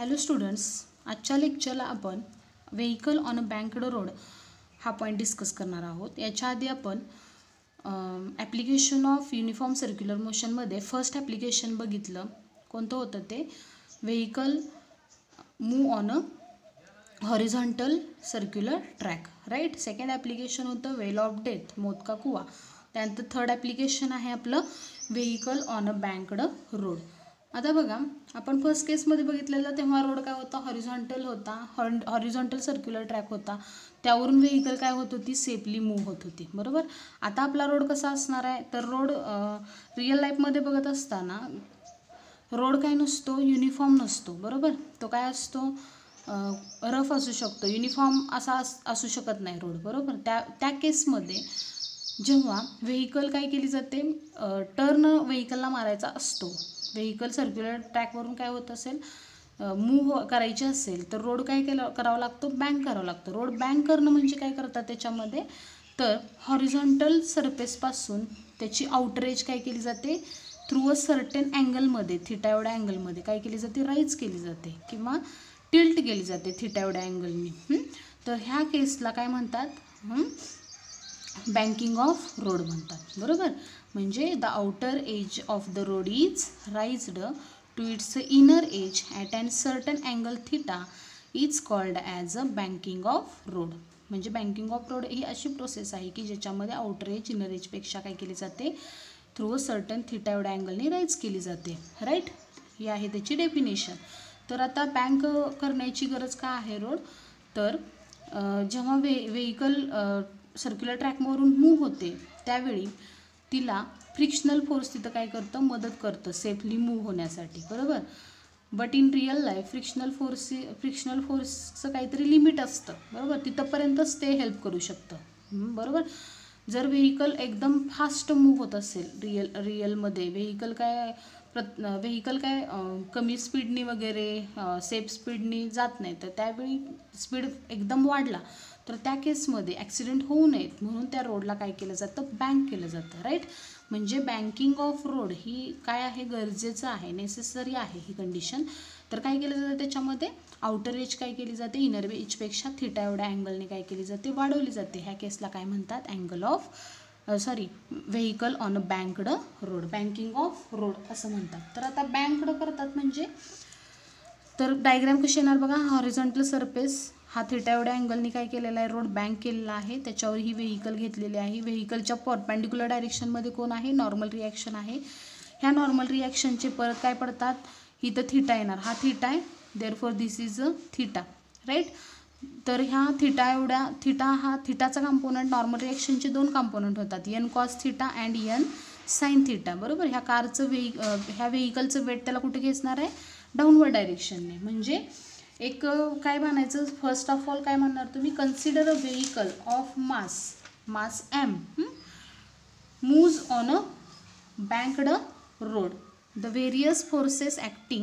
Hello students, आजच्या लेक्चरला आपण vehicle on a banked road हा पॉईंट डिस्कस करणार आहोत. याच्या आधी आपण ॲप्लिकेशन ऑफ युनिफॉर्म सर्क्युलर मोशनमध्ये फर्स्ट ॲप्लिकेशन बघितलं. कोणतं होतं ते? Vehicle move on a horizontal circular track, right. Second application होतं वेल ऑफ डेथ, मौत का कुआ. त्यानंतर थर्ड ॲप्लिकेशन आहे आपलं vehicle on a banked road. आता बघा, आपण फर्स्ट केसमध्ये बघितलेलं तेव्हा रोड काय होता? हॉरिझॉन्टल होता, हॉरिझॉन्टल सर्क्युलर ट्रॅक होता. त्यावरून व्हेकल काय होत होती? सेफली मूव्ह होत होती, बरोबर. आता आपला रोड कसा असणार आहे? तर रोड रिअल लाईफमध्ये बघत असताना रोड काय नसतो? युनिफॉर्म नसतो, बरोबर. तो काय असतो? रफ असू शकतो, युनिफॉर्म असा असू शकत नाही रोड, बरोबर. त्या केसमध्ये जेव्हा व्हेकल काय केली जाते? टर्न व्हेकलला मारायचा असतो. व्हेकल सर्क्युलर ट्रॅकवरून काय होत असेल? मूव्ह करायची असेल तर रोड काय करावं लागतो? बँक करावं लागतं. रोड बँक करणं म्हणजे काय करतात त्याच्यामध्ये? तर हॉरिझॉन्टल सरफेसपासून त्याची आउटर एज काय केली जाते? थ्रू अ सर्टेन अँगलमध्ये, थिटा एवढ्या अँगलमध्ये काय केली जाते? राईज केली जाते किंवा टिल्ट केली जाते थिटा एवढ्या अँगलनी. तर ह्या केसला काय म्हणतात? बँकिंग ऑफ रोड म्हणतात, बरोबर. म्हणजे the outer edge of the road is raised to its inner edge at and certain angle theta is called as a banking of road. म्हणजे बँकिंग ऑफ रोड ही अशी प्रोसेस आहे की ज्याच्यामध्ये outer age inner एजपेक्षा काय केली जाते? Through a certain theta एवढ्या अँगलने राईज केली जाते, राईट. ही आहे त्याची डेफिनेशन. तर आता बँक करण्याची गरज का आहे रोड? तर जेव्हा व्हेकल सर्क्युलर ट्रॅकवरून मूव्ह होते त्यावेळी तिला फ्रिक्शनल फोर्स तिथं काय करतं? मदत करतं सेफली मूव्ह होण्यासाठी, बरोबर. But in real life frictional फोर्सचं काहीतरी लिमिट असतं, बरोबर. तिथंपर्यंतच ते हेल्प करू शकतं, बरोबर. जर व्हेकल एकदम फास्ट मूव्ह होत असेल रिअलमध्ये व्हेकल काय कमी स्पीडनी वगैरे सेफ स्पीडनी जात नाही, तर त्यावेळी स्पीड एकदम वाढला तर त्या केसमध्ये ॲक्सिडेंट होऊ नयेत म्हणून त्या रोडला काय केलं जातं? बँक केलं जातं, राईट. म्हणजे बँकिंग ऑफ रोड ही काय आहे? गरजेचं आहे, नेसेसरी आहे ही कंडिशन. तर काय केलं जातं त्याच्यामध्ये? आउटर एज काय केली जाते? इनर एजपेक्षा थिटा एवढ्या अँगलने काय केली जाते? वाढवली जाते. ह्या केसला काय म्हणतात? Angle of vehicle on a banked road, banking of road असं म्हणतात. तर आता बँक्ड करतात म्हणजे तर डायग्राम कशी येणार बघा. हॉरिझॉन्टल सरफेस हा थिटा एवढ्या अँगलनी काय केलेला आहे? रोड बँक केलेला आहे. त्याच्यावर ही व्हेकल घेतलेली आहे. व्हेकलच्या परपेंडिक्युलर डायरेक्शनमध्ये कोण आहे? नॉर्मल रिॲक्शन आहे. ह्या नॉर्मल रिॲक्शनचे परत काय पडतात? इथं थिटा येणार. हा थिटा आहे, therefore this is a theta, right. तर ह्या थिटाचा कंपोनंट, नॉर्मल रिॲक्शनचे दोन कंपोनंट होतात, N cos theta and N sine theta, बरोबर. ह्या व्हेकलचं वेट त्याला कुठे घेसणार आहे? डाऊनवर्ड डायरेक्शनने. म्हणजे एक काय म्हणायचं? फर्स्ट ऑफ ऑल काय म्हणणार तुम्ही? Consider a vehicle of mass M moves on a banked road. The various forces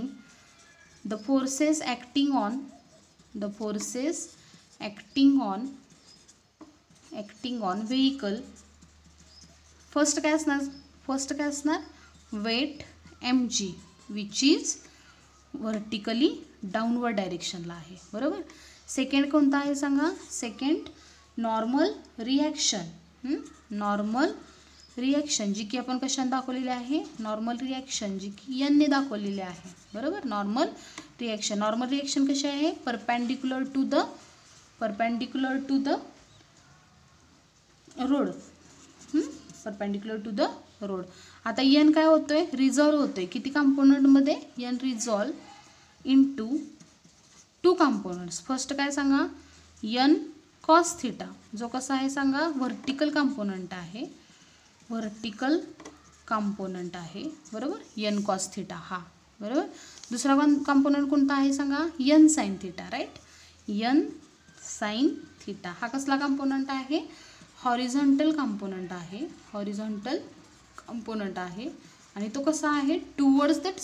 acting on vehicle. First काय असणार? Weight mg which is vertically downward डायरेक्शनला आहे, बरोबर. सेकंड कोणता आहे सांगा? सेकंड नॉर्मल रिॲक्शन जी की आपण कशाने दाखवलेली आहे? नॉर्मल रिॲक्शन जी की एनने दाखवलेली आहे, बरोबर. नॉर्मल रिॲक्शन कशी आहे? Perpendicular to the road, perpendicular to the road. आता एन काय होतोय? रिझॉल्व होतोय. किती कंपोनंटमध्ये? N resolve into two components. First काय सांगा? एन कॉस थिटा, जो कसा आहे सांगा? व्हर्टिकल कंपोनंट आहे, बरोबर. एन कॉस थिटा हा, बरोबर. दुसरा कंपोनंट कोणता आहे सांगा? N sine theta, right. N sine theta हा कसला कंपोनंट आहे? हॉरिझॉन्टल कंपोनंट आहे आणि तो कसा आहे? टुवर्ड्स द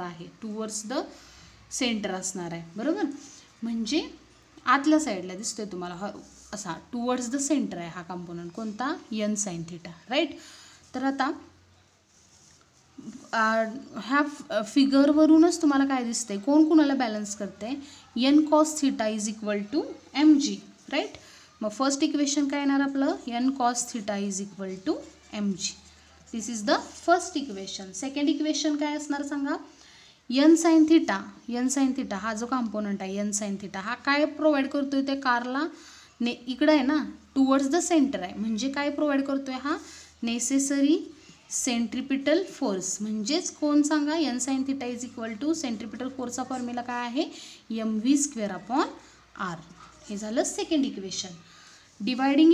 सेंटर असणार आहे, बरोबर. म्हणजे आतल्या साईडला दिसतोय तुम्हाला असा टुवर्ड्स द सेंटर आहे हा कंपोनंट. कोणता? N sine theta, right. तर आता ह्या फिगरवरूनच तुम्हाला काय दिसतंय, कोण कुणाला बॅलन्स करते, N cos theta is equal to M G, right. मग फर्स्ट इक्वेशन काय येणार आपलं, N cos theta is equal to M G. This is the first equation. Second equation काय असणार सांगा, एन साइन थिटा हा जो कॉम्पोनंट आहे एन साइन थिटा हा काय प्रोव्हाइड करतोय त्या कारला, इकडं आहे ना, टुवर्ड्स द सेंटर आहे. म्हणजे काय प्रोव्हाइड करतोय हा, नेसेसरी सेंट्रिपिटल फोर्स. म्हणजेच कोण सांगा, N sine theta is equal to centripetal फोर्सचा फॉर्म्युला काय आहे, M V square upon R. हे झालं second equation. Dividing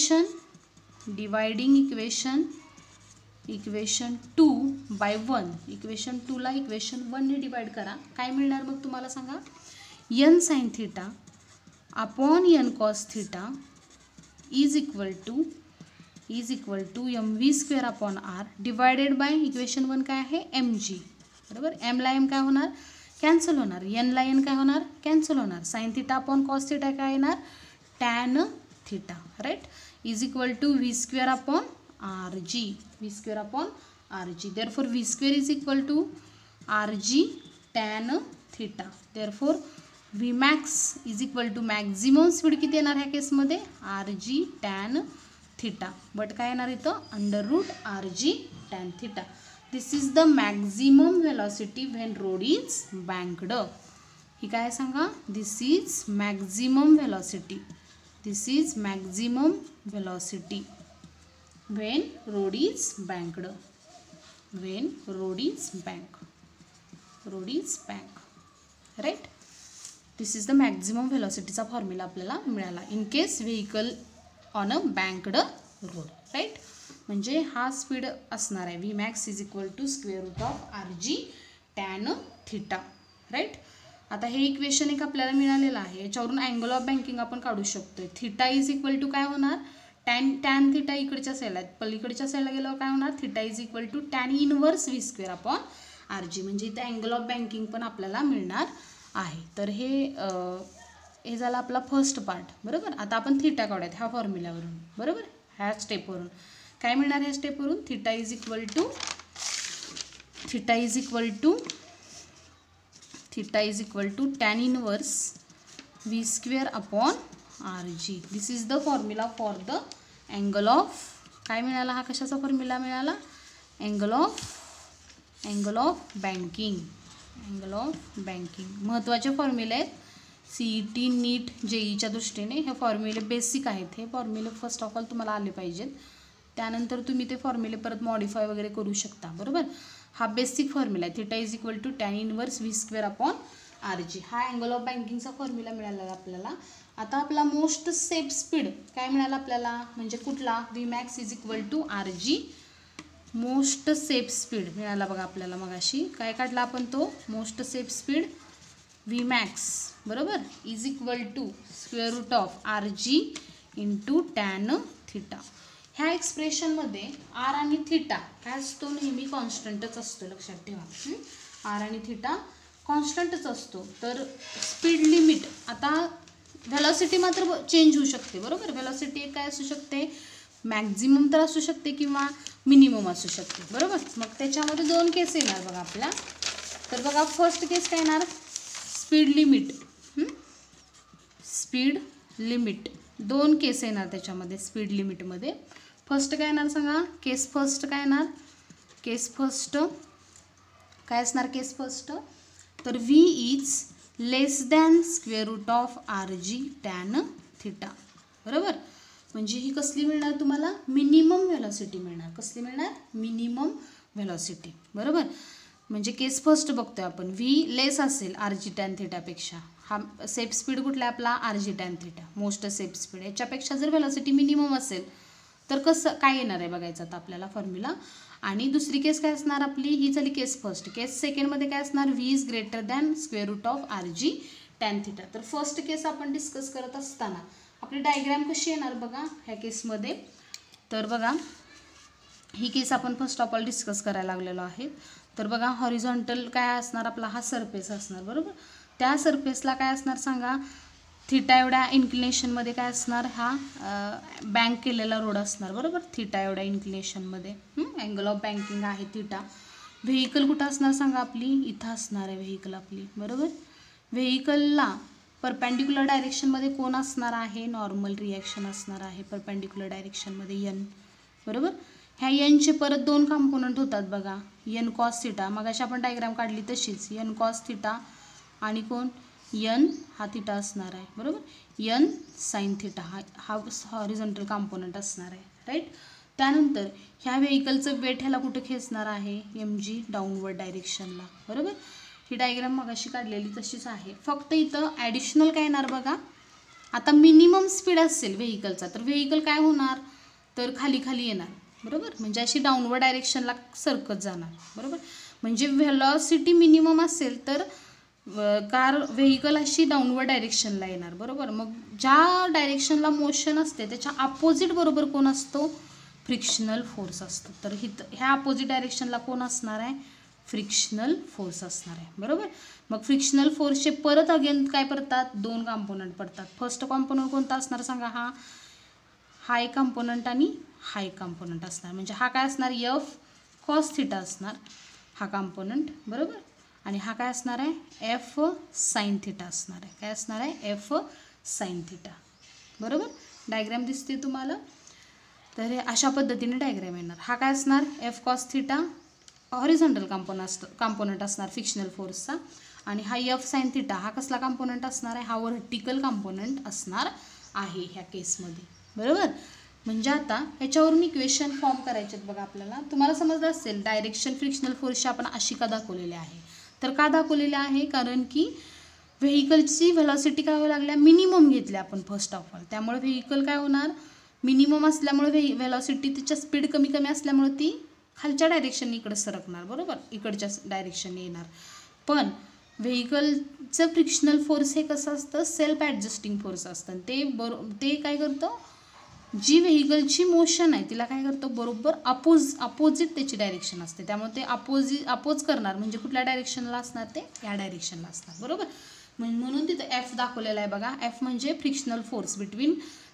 equation 2 by 1. Equation 2ला इक्वेशन 1ने डिवाइड करा. काय मिळणार मग तुम्हाला सांगा, N sine theta upon N cos theta is equal to M V square upon R divided by equation 1 काय आहे, एम जी. बरोबर. एमला एम काय होणार, कॅन्सल होणार. एनला एन काय होणार, कॅन्सल होणार. Sine theta upon cos theta काय येणार, tan theta, right. Is equal to V square upon R G. Therefore v square is equal to rg tan theta. Therefore v max is equal to maximum speed किती येणार ह्या केसमध्ये, rg tan theta. But काय येणार इथं, under root rg tan theta. This is the maximum velocity when road is banked. ही काय सांगा, this is maximum velocity when road is banked, right. This is the maximum velocity चा formula आपल्याला मिळाला in case vehicle on a banked road, right. म्हणजे हा speed असणार आहे, V max is equal to square root of R G tan theta, right. आता हे equation एक आपल्याला मिळालेलं आहे. याच्यावरून अँगल ऑफ बँकिंग आपण काढू शकतोय. थिटा इज इक्वल टू काय होणार, टॅन थिटा इकडच्या साईडला, पलीकडच्या साईडला गेल्यावर काय होणार, theta is equal to tan inverse V square upon R G. म्हणजे इथे अँगल ऑफ बँकिंग पण आपल्याला मिळणार आहे. तर हे झालं आपला फर्स्ट पार्ट. बरोबर. आता आपण थिटा काढूयात ह्या फॉर्म्युल्यावरून. बरोबर. ह्या स्टेपवरून काय मिळणार, ह्या स्टेपवरून theta is equal to tan inverse V square upon R G. This is the formula for the angle of, काय मिळाला, हा कशाचा फॉर्म्युला मिळाला, अँगल ऑफ बँकिंग. महत्त्वाचे फॉर्म्युले आहेत CET नीट JEEच्या दृष्टीने. हे फॉर्म्युले बेसिक आहेत. हे फॉर्म्युले फर्स्ट ऑफ ऑल तुम्हाला आले पाहिजेत. त्यानंतर तुम्ही ते फॉर्म्युले परत मॉडिफाय वगैरे करू शकता. बरोबर. हा बेसिक फॉर्म्युला आहे. Theta is equal to tan inverse V square upon R G. हा अँगल ऑफ बँकिंगचा फॉर्म्युला मिळाला आपल्याला. आता आपला मोस्ट सेफ स्पीड काय मिळाला आपल्याला, म्हणजे कुठला, V max is equal to R G. Most safe speed मिळाला बघा आपल्याला. मगाशी काय काढला आपण, तो most safe speed V max, बरोबर, is equal to square root of R G into tan theta. ह्या एक्सप्रेशनमध्ये आर आणि थिटा काय असतो, नेहमी कॉन्स्टंटच असतो, लक्षात ठेवा. आर आणि थिटा कॉन्स्टंटच असतो. तर स्पीड लिमिट, आता व्हेलॉसिटी मात्र चेंज होऊ शकते. बरोबर. व्हेलॉसिटी काय असू शकते, मॅक्झिमम तर असू शकते किंवा मिनिमम असू शकते. बरोबर. मग त्याच्यामध्ये दोन केस येणार बघा आपल्या. तर बघा फर्स्ट केस काय येणार, स्पीड लिमिट. दोन केस येणार त्याच्यामध्ये स्पीड लिमिटमध्ये. फर्स्ट काय येणार सांगा, केस फर्स्ट काय येणार, केस फर्स्ट काय असणार, केस फर्स्ट तर V is less than square root of R G tan theta. बरोबर. म्हणजे ही कसली मिळणार तुम्हाला, मिनिमम व्हेलॉसिटी मिळणार. कसली मिळणार, मिनिमम व्हेलॉसिटी. बरोबर. म्हणजे केस फर्स्ट बघतोय आपण, व्ही लेस असेल आर जी टॅन थिटापेक्षा. हा सेफ स्पीड कुठला आहे आपला, R G tan theta, most safe speed. याच्यापेक्षा जर व्हेलॉसिटी मिनिमम असेल तर कसं काय येणार आहे बघायचं आता आपल्याला फॉर्म्युला. आणि दुसरी केस काय असणार आपली, ही झाली केस फर्स्ट. केस सेकंडमध्ये काय असणार, V is greater than square root of R G tan theta. तर फर्स्ट केस आपण डिस्कस करत असताना आपली डायग्राम कशी येणार बघा ह्या केसमध्ये. तर बघा ही केस आपण फर्स्ट ऑफ ऑल डिस्कस करायला लागलेलो आहे. तर बघा हॉरिझॉन्टल काय असणार आपला, हा सरफेस असणार. बरोबर. त्या सरफेसला काय असणार सांगा, थिटा एवढ्या इन्क्लिनेशनमध्ये काय असणार, हा बँक केलेला रोड असणार. बरोबर. थिटा एवढ्या इन्क्लिनेशनमध्ये अँगल ऑफ बँकिंग आहे थिटा. व्हेकल कुठं असणार सांगा, आपली इथं असणार आहे व्हेकल आपली, बरोबर. व्हेकलला परपेंडिक्युलर डायरेक्शनमध्ये कोण असणार आहे, नॉर्मल रिॲक्शन असणार आहे परपेंडिक्युलर डायरेक्शनमध्ये यन, बरोबर. ह्या यनचे परत दोन कंपोनंट होतात बघा, यन कॉस थिटा, मग अशी आपण डायग्राम काढली तशीच, यन कॉस थिटा आणि कोण यन हा थिटा असणार आहे, बरोबर. यन साइन थिटा हा हॉरिझॉन्टल कंपोनंट असणार आहे, राईट. त्यानंतर ह्या व्हेकलचं वेट ह्याला कुठे खेचणार आहे, एम जी डाऊनवर्ड डायरेक्शनला, बरोबर. ही डायग्राम मग अशी काढलेली तशीच आहे, फक्त इथं ॲडिशनल काय येणार बघा. आता मिनिमम स्पीड असेल व्हेकलचा तर व्हेकल काय होणार, तर खाली खाली येणार, बरोबर. म्हणजे अशी डाऊनवर्ड डायरेक्शनला सरकत जाणार, बरोबर. म्हणजे व्हेलॉसिटी मिनिमम असेल तर कार व्हेकल अशी डाऊनवर्ड डायरेक्शनला येणार, बरोबर. मग ज्या डायरेक्शनला मोशन असते त्याच्या अपोजिट बरोबर कोण असतो, फ्रिक्शनल फोर्स असतो. तर ह्या अपोजिट डायरेक्शनला कोण असणार आहे, फ्रिक्शनल फोर्स असणार आहे, बरोबर. मग फ्रिक्शनल फोर्सचे परत अगेन काय पडतात, दोन कंपोनंट पडतात. फर्स्ट कंपोनंट कोणता असणार सांगा, हा एक कंपोनंट आणि हा एक कंपोनंट असणार. म्हणजे हा काय असणार, एफ कॉस थिटा असणार हा कंपोनंट, बरोबर. आणि हा काय असणार आहे, एफ साइन थिटा असणार आहे. काय असणार आहे, एफ साइन थिटा, बरोबर. डायग्राम दिसते तुम्हाला. तर हे अशा पद्धतीने डायग्राम येणार. हा काय असणार, F cos theta horizontal component असणार फ्रिक्शनल फोर्सचा, आणि हा एफ साइन थिटा हा कसला कंपोनंट असणार आहे, हा व्हर्टिकल कंपोनंट असणार आहे ह्या केसमध्ये, बरोबर. म्हणजे आता ह्याच्यावरून इक्वेशन फॉर्म करायचे आहेत बघा आपल्याला. तुम्हाला समजलं असेल डायरेक्शन फ्रिक्शनल फोर्सची आपण अशी का दाखवलेली आहे, तर का दाखवलेले आहे, कारण की व्हेकलची व्हेलॉसिटी काय व्हायला लागल्या, मिनिमम घेतल्या आपण फर्स्ट ऑफ ऑल. त्यामुळे व्हेकल काय होणार, मिनिमम असल्यामुळे व्हेलॉसिटी तिच्या स्पीड कमी कमी असल्यामुळे ती खालच्या डायरेक्शनने इकडे सरकणार, बरोबर, इकडच्या डायरेक्शनने येणार. पण व्हेकलचं फ्रिक्शनल फोर्स हे कसं असतं, सेल्फ ॲडजस्टिंग फोर्स असतं. ते काय करतं, जी व्हेकलची मोशन आहे तिला काय करतो, बरोबर अपोजिट त्याची डायरेक्शन असते. त्यामुळे ते अपोज करणार, म्हणजे कुठल्या डायरेक्शनला असणार, ते या डायरेक्शनला असणार, बरोबर. म्हणून तिथं एफ दाखवलेला आहे बघा. एफ म्हणजे frictional force between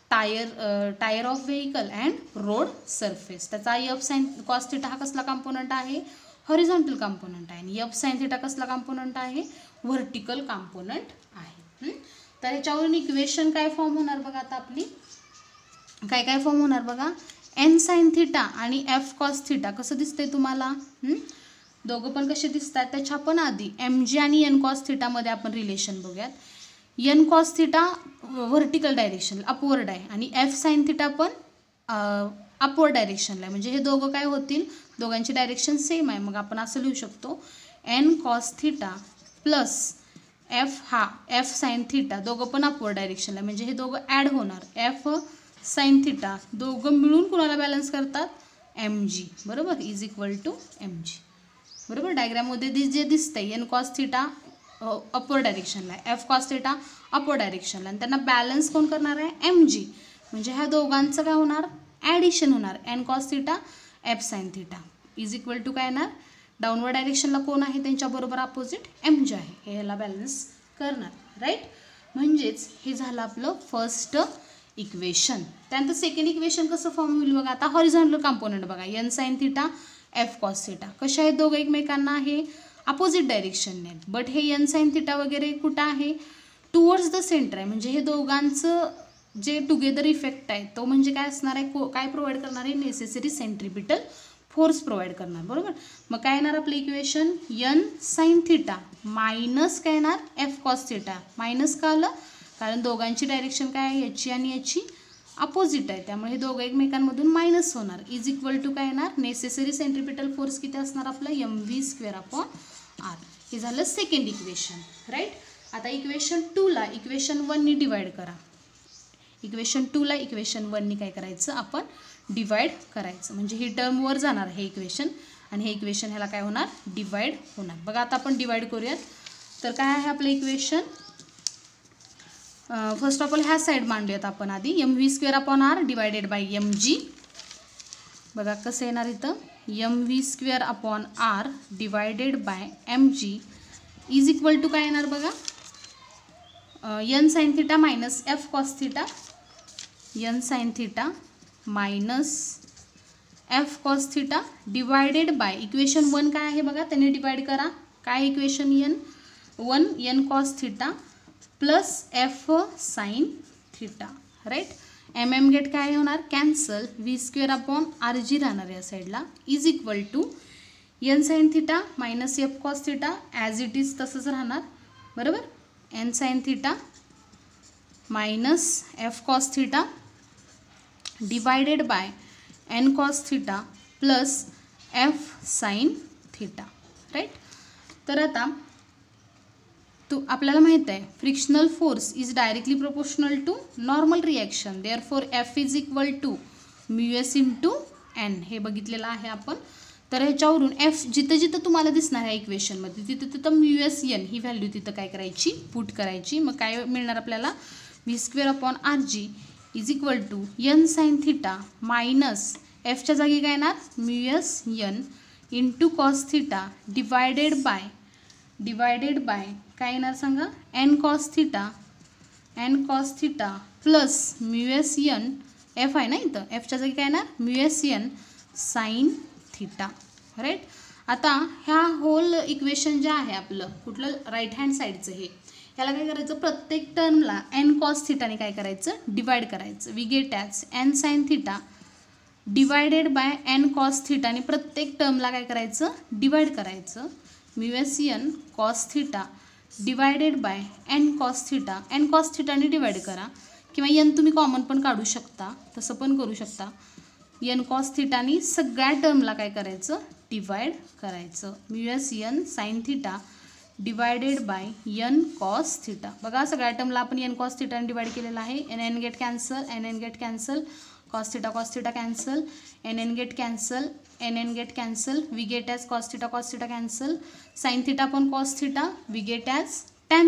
tyre of vehicle and road surface. त्याचा एफ साइन कॉस थिटा हा कसला कंपोनंट आहे, हॉरिझॉन्टल कंपोनंट आहे. आणि एफ साइन थिटा कसला कंपोनंट आहे, व्हर्टिकल कंपोनंट आहे. तर ह्याच्यावरून इक्वेशन काय फॉर्म होणार बघा. आता आपली काय काय फॉर्म होणार बघा, एन साइन थिटा आणि एफ कॉस थिटा कसं दिसतंय तुम्हाला, दोघं पण कसे दिसतात. त्याच्या पण आधी एम जी आणि एन कॉस थिटामध्ये आपण रिलेशन बघूयात. N cos theta vertical direction upward आहे आणि एफ साइन थिटा पण अपवर्ड डायरेक्शनला आहे. म्हणजे हे दोघं काय होतील, दोघांची डायरेक्शन सेम आहे. मग आपण असं लिहू शकतो, N cos theta plus F sine theta दोघं पण अपवर्ड डायरेक्शनला आहे. म्हणजे हे दोघं ॲड होणार, एफ साइन थिटा दोघं मिळून कुणाला बॅलन्स करतात, एम जी, बरोबर, is equal to M G, बरोबर. डायग्राममध्ये जे दिसतंय एन कॉस थिटा अपवर्ड डायरेक्शनला आहे, एफ कॉस थिटा अपवर्ड डायरेक्शनला, आणि त्यांना बॅलन्स कोण करणार आहे, एम जी. म्हणजे ह्या दोघांचं काय होणार, ॲडिशन होणार, N cos theta F sine theta is equal to काय येणार, डाऊनवर्ड डायरेक्शनला कोण आहे त्यांच्याबरोबर अपोजिट एम जी आहे, हे ह्याला बॅलन्स करणार, राईट. म्हणजेच हे झालं आपलं फर्स्ट इक्वेशन. त्यानंतर सेकंड इक्वेशन कसं फॉर्म होईल बघा. आता हॉरिझॉन्टल कंपोनंट बघा, N sine theta F cos theta कशा आहेत, दोघं एकमेकांना आहे अपोजिट डायरेक्शनने, बट हे एन साइन थिटा वगैरे कुठं आहे, टुवर्ड्स द सेंटर आहे. म्हणजे हे दोघांचं जे टुगेदर इफेक्ट आहे तो म्हणजे काय असणार आहे, काय प्रोव्हाइड करणार आहे, नेसेसरी सेंट्रिपिटल फोर्स प्रोव्हाइड करणार, बरोबर. मग काय येणार आपलं equation, N sine theta minus काय येणार, एफ कॉस थिटा. मायनस का आलं, कारण दोघांची डायरेक्शन काय आहे, याची आणि याची अपोजिट आहे, त्यामुळे हे दोघं एकमेकांमधून मायनस होणार, इज इक्वल टू काय येणार, नेसेसरी सेंट्रिपिटल फोर्स किती असणार आपलं, M V square upon R. हे झालं सेकंड इक्वेशन, राईट. आता इक्वेशन 2ला इक्वेशन 1नी डिवाइड करा. इक्वेशन 2ला इक्वेशन 1नी काय करायचं, आपण डिवाइड करायचं. म्हणजे ही टर्म वर जाणार हे इक्वेशन, आणि हे इक्वेशन ह्याला काय होणार, डिवाइड होणार. बघा आता आपण डिवाइड करूयात. तर काय आहे आपलं इक्वेशन, फर्स्ट ऑफ ऑल ह्या साईड मांडूयात आपण आधी, M V square upon R divided by M G. बघा कसं येणार इथं, M V square upon R divided by M G is equal to काय येणार बघा, N sine theta minus F cos theta, N sine theta minus F cos theta divided by equation 1 काय आहे बघा, त्याने डिवाइड करा. काय equation N cos theta plus F sine theta, right. Get काय होणार, cancel. V square upon R G राहणार या साईडला is equal to N sine theta minus F cos theta as it is तसंच राहणार, बरोबर. N sine theta minus F cos theta divided by N cos theta plus F sine theta, right. तर आता आपल्याला माहित आहे frictional force is directly proportional to normal reaction, therefore F is equal to mu S into N, हे बघितलेलं आहे आपण. तर ह्याच्यावरून एफ जिथं जिथं तुम्हाला दिसणार आहे इक्वेशनमध्ये तिथं तिथं म्यू एस एन ही व्हॅल्यू तिथं काय करायची, पुट करायची. मग काय मिळणार आपल्याला, V square upon R G is equal to N sine theta minus एफच्या जागी काय येणार mu S N into cos theta divided by काय येणार सांगा, N cos theta plus mu S N, F आहे ना इथं, एफच्या जागी काय येणार mu S N sine theta, right. आता ह्या होल इक्वेशन जे आहे आपलं कुठलं राईट हँड साईडचं हे, ह्याला काय करायचं, प्रत्येक टर्मला एन कॉस थिटाने काय करायचं, डिवाइड करायचं. We get as N sine theta divided by N cos थिटाने प्रत्येक टर्मला काय करायचं, डिवाइड करायचं. Mu S N cos theta divided by N cos थिटाने डिवाइड करा, किंवा एन तुम्ही कॉमन पण काढू शकता, तसं पण करू शकता. एन कॉस थिटानी सगळ्या टर्मला काय करायचं, डिवाइड करायचं. Mu S N sine theta divided by N cos theta. बघा सगळ्या टर्मला आपण एन कॉस थिटाने डिवाइड केलेलं आहे. N get cancel, cos theta cancel, N get cancel, we get as cos theta cancel, sine theta पण cos theta, we get as tan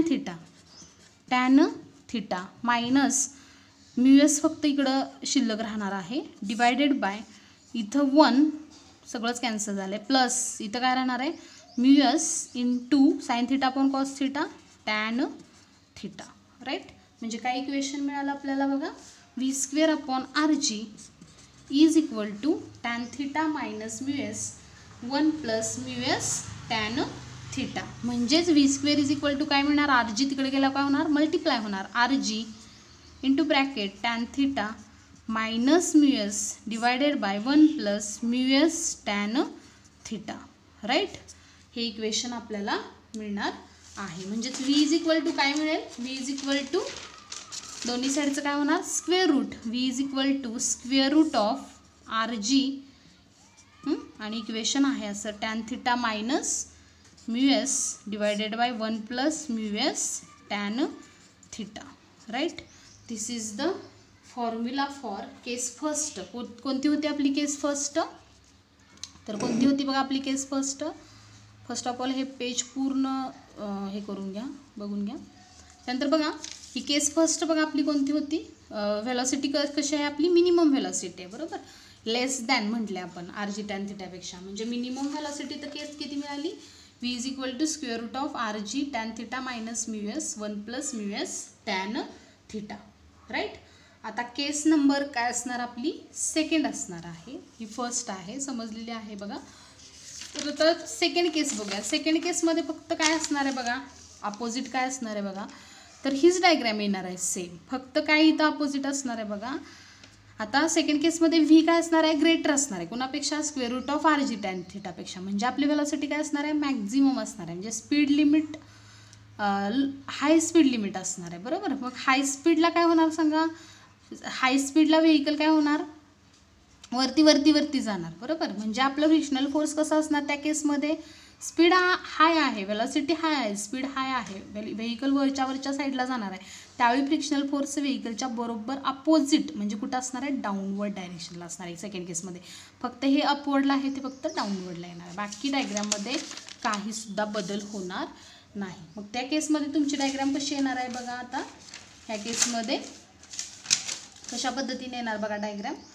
theta minus mu S फक्त इकडं शिल्लक राहणार आहे, डिवायडेड बाय इथं 1 सगळंच कॅन्सल झालं आहे, प्लस इथं काय राहणार आहे mu S into sine theta पण cos theta tan theta, right. म्हणजे काय इक्वेशन मिळालं आपल्याला बघा, V square upon R G is equal to tan theta minus mu S 1 plus mu S tan theta. म्हणजेच V square is equal to काय मिळणार, R G तिकडे गेला काय होणार, मल्टिप्लाय होणार, R G into bracket tan theta minus mu S divided by 1 plus mu S tan theta, right. हे equation आपल्याला मिळणार आहे. म्हणजेच व्ही इज इक्वल टू काय मिळेल, व्ही इज इक्वल टू दोन्ही साईडचं काय होणार, square root, V is equal to square root of R G आणि इक्वेशन आहे असं tan theta minus mu S divided by 1 plus mu S tan theta, right. This is the formula for case first. कोणती होती आपली case first, तर कोणती होती बघा आपली case first. First of all हे पेज पूर्ण हे करून घ्या, बघून घ्या. त्यानंतर बघा ही केस फर्स्ट बघा आपली कोणती होती, व्हेलॉसिटी कशी आहे आपली, मिनिमम व्हेलॉसिटी आहे, बरोबर. लेस दॅन म्हटले आपण आर जी टॅन थिटापेक्षा, म्हणजे मिनिमम व्हेलॉसिटी तर केस किती मिळाली, V is equal to square root of R G tan theta minus mu S 1 plus mu S tan theta, right. आता केस नंबर काय असणार आपली, सेकंड असणार आहे. ही फर्स्ट आहे, समजलेली आहे बघा. तर आता सेकंड केस बघूया. सेकंड केसमध्ये फक्त काय असणार आहे बघा, अपोजिट काय असणार आहे बघा, तर हीच डायग्रॅम येणार आहे सेम, फक्त काय इथं अपोजिट असणार आहे बघा. आता सेकंड केसमध्ये व्ही काय असणार आहे, ग्रेटर असणार आहे कोणापेक्षा, square root of R G tan थिटापेक्षा. म्हणजे आपली व्हेलॉसिटी काय असणार आहे, मॅक्झिमम असणार आहे, म्हणजे speed limit high speed limit असणार आहे, बरोबर. मग हाय स्पीडला काय होणार सांगा, हाय स्पीडला व्हेकल काय होणार, वरती जाणार, बरोबर. म्हणजे आपलं फ्रिक्शनल फोर्स कसा असणार त्या केसमध्ये, स्पीड हाय आहे, वेलॉसिटी हाय आहे, स्पीड हाय आहे, व्हेकल वरच्या साईडला जाणार आहे, त्यावेळी फ्रिक्शनल फोर्स व्हेकलच्या बरोबर अपोजिट म्हणजे कुठं असणार आहे, डाऊनवर्ड डायरेक्शनला असणार आहे सेकंड केसमध्ये. फक्त हे अपवर्डला आहे ते फक्त डाऊनवर्डला येणार आहे, बाकी डायग्राममध्ये काहीसुद्धा बदल होणार नाही. मग त्या केसमध्ये तुमची डायग्राम कशी येणार आहे बघा. आता ह्या केसमध्ये कशा पद्धतीने येणार बघा डायग्राम,